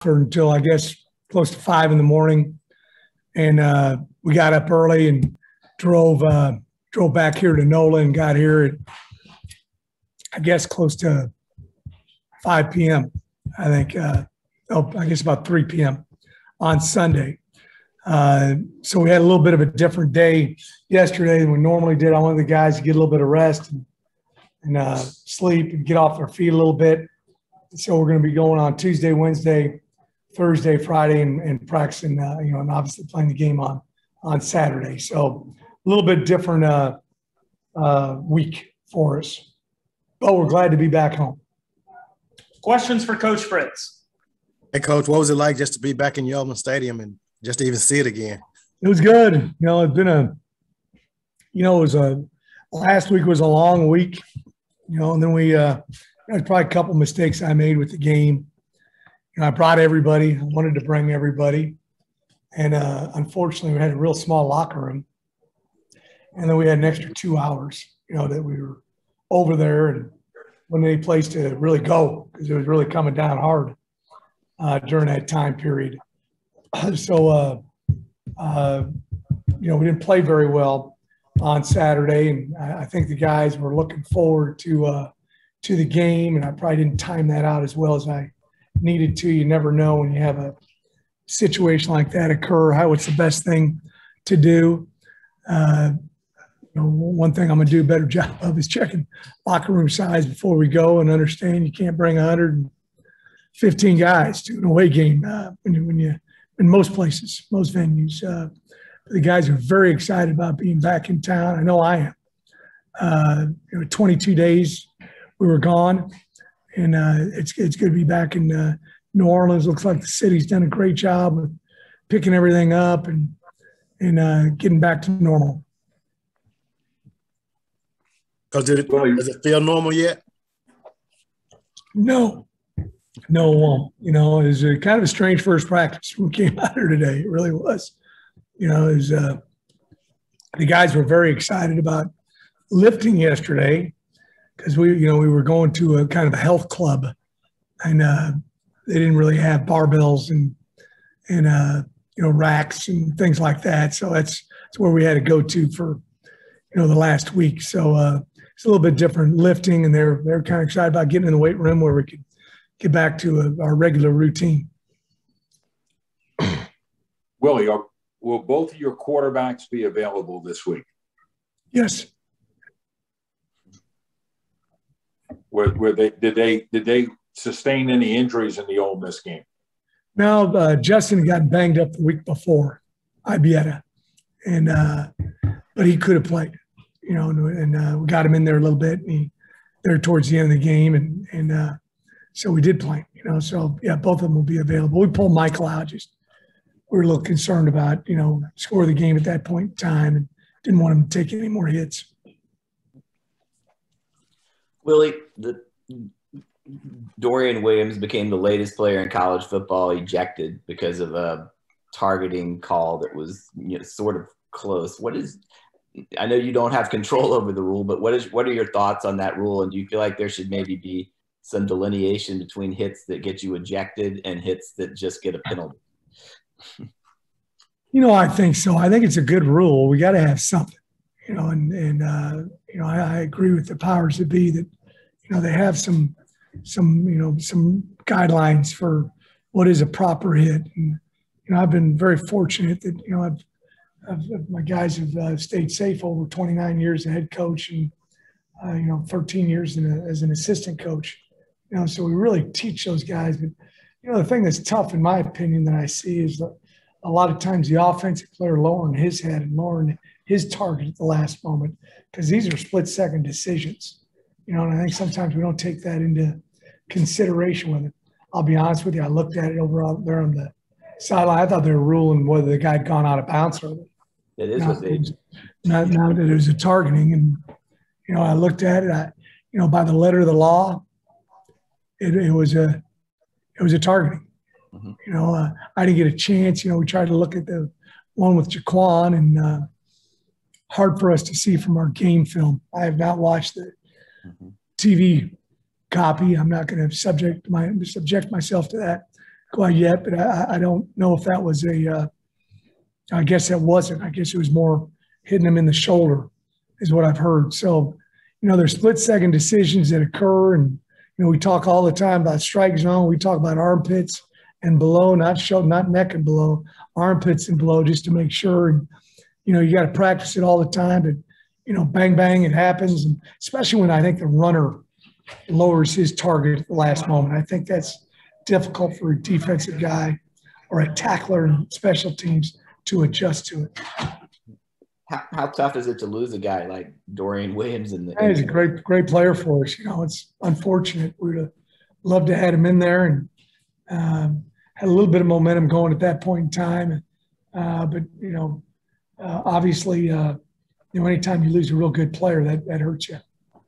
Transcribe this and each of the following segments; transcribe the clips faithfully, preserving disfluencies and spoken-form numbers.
for until I guess close to five in the morning, and uh, we got up early and drove uh, drove back here to NOLA and got here at I guess close to five p.m. I think uh, oh I guess about three p.m. on Sunday. Uh, so we had a little bit of a different day yesterday than we normally did. I wanted the guys to get a little bit of rest and, and uh, sleep and get off their feet a little bit. So we're going to be going on Tuesday, Wednesday, Thursday, Friday, and, and practicing, uh, you know, and obviously playing the game on on Saturday. So a little bit different uh, uh, week for us, but we're glad to be back home. Questions for Coach Fritz? Hey, Coach, what was it like just to be back in Yulman Stadium and just to even see it again? It was good. You know, it's been a, you know, it was a, last week was a long week, you know, and then we, uh, there's probably a couple mistakes I made with the game. You know, I brought everybody. I wanted to bring everybody. And uh, unfortunately, we had a real small locker room. And then we had an extra two hours, you know, that we were over there and wasn't any place to really go because it was really coming down hard uh, during that time period. So, uh, uh, you know, we didn't play very well on Saturday, and I, I think the guys were looking forward to uh, to the game, and I probably didn't time that out as well as I needed to. You never know when you have a situation like that occur, how it's the best thing to do. Uh, you know, one thing I'm going to do a better job of is checking locker room size before we go and understand you can't bring one hundred fifteen guys to an away game uh, when you, when you in most places, most venues. Uh, the guys are very excited about being back in town. I know I am. Uh, you know, twenty-two days we were gone, and uh, it's it's good to be back in uh, New Orleans. Looks like the city's done a great job of picking everything up and and uh, getting back to normal. Because did it, does it feel normal yet? No. No, um, you know, it was a kind of a strange first practice when we came out here today. It really was. You know, it was, uh, the guys were very excited about lifting yesterday because we, you know, we were going to a kind of a health club, and uh, they didn't really have barbells and and uh, you know, racks and things like that. So that's that's where we had to go to for, you know, the last week. So uh, it's a little bit different lifting, and they're they're kind of excited about getting in the weight room where we could get back to a, our regular routine. Willie, are, will both of your quarterbacks be available this week? Yes. Were, were they, did they did they sustain any injuries in the Ole Miss game? No, uh, Justin got banged up the week before, Ibieta, and uh, but he could have played, you know, and, and uh, we got him in there a little bit, and he there towards the end of the game, and and. Uh, So we did play, you know, so yeah, both of them will be available. We pulled Michael out. Just we were a little concerned about, you know, score the game at that point in time and didn't want him to take any more hits. Willie, the Dorian Williams became the latest player in college football ejected because of a targeting call that was, you know, sort of close. What is, I know you don't have control over the rule, but what is, what are your thoughts on that rule? And do you feel like there should maybe be some delineation between hits that get you ejected and hits that just get a penalty? You know, I think so. I think it's a good rule. We got to have something, you know, and, and uh, you know, I, I agree with the powers that be that, you know, they have some, some, you know, some guidelines for what is a proper hit. And, you know, I've been very fortunate that, you know, I've, I've my guys have uh, stayed safe over twenty-nine years as head coach and, uh, you know, thirteen years in a, as an assistant coach. You know, so we really teach those guys. But, you know, the thing that's tough, in my opinion, that I see is that a lot of times the offensive player lowering his head and lowering his target at the last moment because these are split-second decisions. You know, and I think sometimes we don't take that into consideration with it. I'll be honest with you. I looked at it over out there on the sideline. I thought they were ruling whether the guy had gone out of bounds or it is not, what they not, not that it was a targeting. And, you know, I looked at it, I, you know, by the letter of the law, It, it was a, it was a targeting. Mm-hmm. You know, uh, I didn't get a chance. You know, we tried to look at the one with Jaquan, and uh, hard for us to see from our game film. I have not watched the mm-hmm. T V copy. I'm not going to subject my subject myself to that. quite yet, but I, I don't know if that was a, uh, I guess that wasn't. I guess it was more hitting him in the shoulder is what I've heard. So, you know, there's split second decisions that occur. And, you know, we talk all the time about strike zone. We talk about armpits and below, not show, not neck and below, armpits and below, just to make sure. And, you know, you got to practice it all the time. But, you know, bang, bang, it happens. And especially when I think the runner lowers his target at the last moment. I think that's difficult for a defensive guy or a tackler in special teams to adjust to it. How, how tough is it to lose a guy like Dorian Williams? In the, He's a great, great player for us. You know, it's unfortunate. We'd have loved to have him in there and um, had a little bit of momentum going at that point in time. Uh, but, you know, uh, obviously, uh, you know, anytime you lose a real good player, that, that hurts you.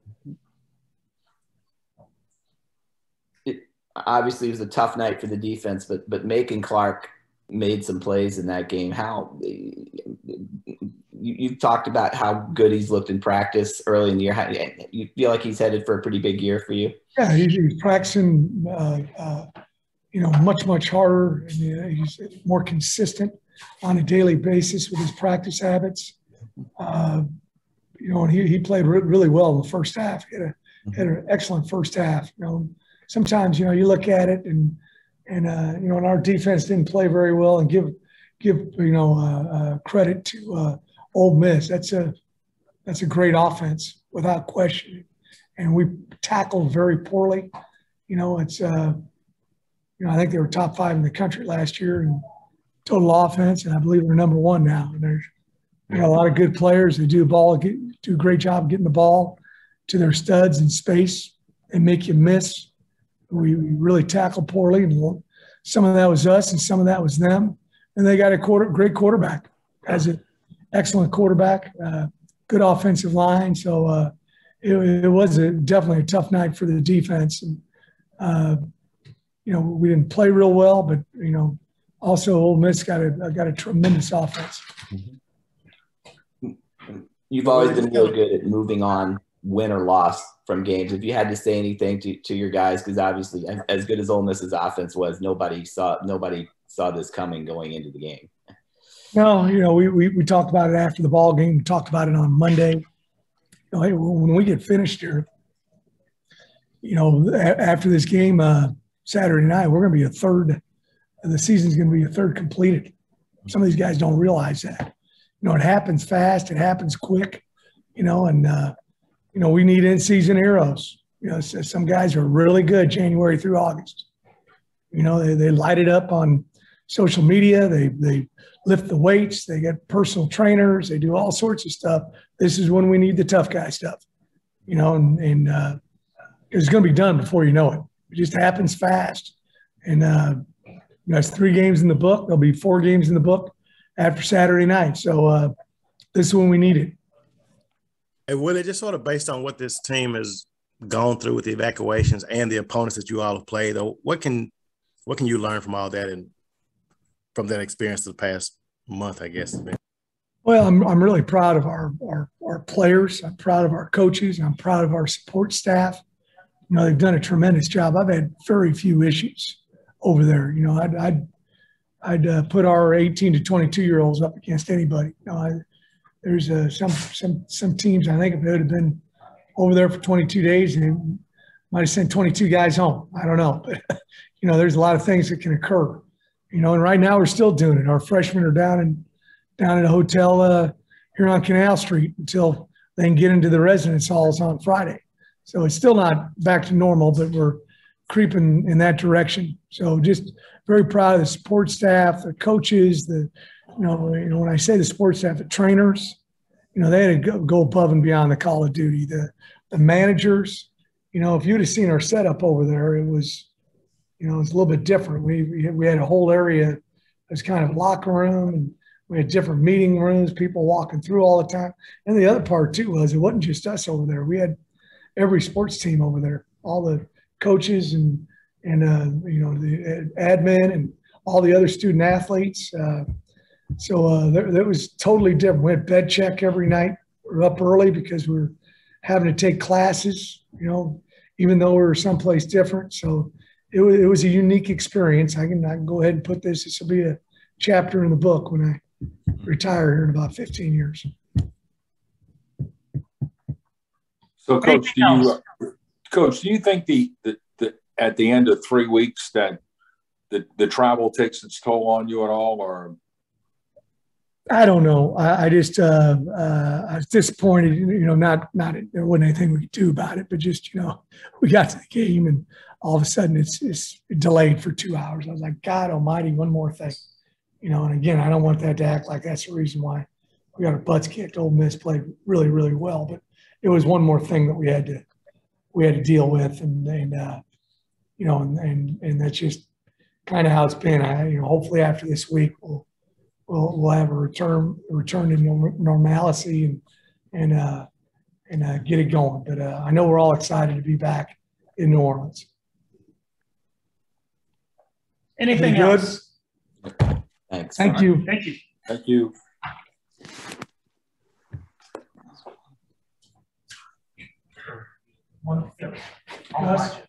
It, obviously, it was a tough night for the defense, but but Macon Clark made some plays in that game. How you, you've talked about how good he's looked in practice early in the year. How, you feel like he's headed for a pretty big year for you? Yeah, he's, he's practicing, uh, uh, you know, much, much harder. And, uh, he's more consistent on a daily basis with his practice habits. Uh, you know, and he, he played re- really well in the first half. He had, a, had an excellent first half. You know, sometimes, you know, you look at it and, and uh, you know, and our defense didn't play very well, and give, give you know, uh, uh, credit to uh, Ole Miss. That's a, that's a great offense without question. And we tackled very poorly. You know, it's, uh, you know, I think they were top five in the country last year in total offense, and I believe they're number one now. And there's, you know, a lot of good players. They do ball, get, do a great job getting the ball to their studs in space and make you miss. We, we really tackle poorly, and some of that was us, and some of that was them. And they got a quarter, great quarterback, has an excellent quarterback, uh, good offensive line. So uh, it, it was a, definitely a tough night for the defense. And uh, you know, we didn't play real well, but you know, also Ole Miss got a got a tremendous offense. You've always been really good at moving on, win or loss, from games. If you had to say anything to, to your guys, because obviously, as good as Ole Miss's offense was, nobody saw nobody saw this coming going into the game. No, you know, we we, we talked about it after the ball game. We talked about it on Monday. You know, hey, when we get finished here, you know, a- after this game uh, Saturday night, we're going to be a third. The season's going to be a third completed. Some of these guys don't realize that. You know, it happens fast. It happens quick. You know, and uh, you know, we need in-season heroes. You know, so some guys are really good January through August. You know, they, they light it up on social media. They they lift the weights. They get personal trainers. They do all sorts of stuff. This is when we need the tough guy stuff. You know, and, and uh, it's going to be done before you know it. It just happens fast. And, uh, you know, it's three games in the book. There'll be four games in the book after Saturday night. So uh, this is when we need it. And Willie, just sort of based on what this team has gone through with the evacuations and the opponents that you all have played, though, what can what can you learn from all that and from that experience of the past month, I guess? Well, I'm I'm really proud of our our our players. I'm proud of our coaches. I'm proud of our support staff. You know, they've done a tremendous job. I've had very few issues over there. You know, I'd I'd, I'd uh, put our eighteen to twenty-two year olds up against anybody. You know, I, there's uh, some some some teams, I think, if they would have been over there for twenty-two days, they might have sent twenty-two guys home. I don't know, but you know, there's a lot of things that can occur. You know, and right now we're still doing it. Our freshmen are down in down in a hotel uh, here on Canal Street until they can get into the residence halls on Friday. So it's still not back to normal, but we're creeping in that direction. So just very proud of the support staff, the coaches, the, you know, you know, when I say the support staff, the trainers, you know, they had to go, go above and beyond the call of duty. The, the managers, you know, if you'd have seen our setup over there, it was, you know, it's a little bit different. We, we had a whole area that was kind of locker room, and we had different meeting rooms, people walking through all the time. And the other part too was it wasn't just us over there. We had every sports team over there, all the coaches and, and uh, you know, the admin and all the other student athletes. Uh, so uh, that, that was totally different. We had bed check every night. We were up early because we were having to take classes, you know, even though we were someplace different. So it was, it was a unique experience. I can, I can go ahead and put this, this will be a chapter in the book when I retire here in about fifteen years. So, Coach, do you, uh, Coach, do you think the, the, the at the end of three weeks that the, the travel takes its toll on you at all, or? I don't know. I, I just, uh, uh, I was disappointed, you know, not, not, there wasn't anything we could do about it, but just, you know, we got to the game and all of a sudden it's, it's delayed for two hours. I was like, God almighty, one more thing, you know, and again, I don't want that to act like that's the reason why we got our butts kicked. Ole Miss played really, really well, but it was one more thing that we had to, we had to deal with. And, and, uh, you know, and, and, and that's just kind of how it's been. I, you know, hopefully after this week, we'll, We'll, we'll have a return a return to normalcy and and uh, and uh, get it going. But uh, I know we're all excited to be back in New Orleans. Anything Good? else? Thanks. Thank you. Thank you. Thank you. One, Gus?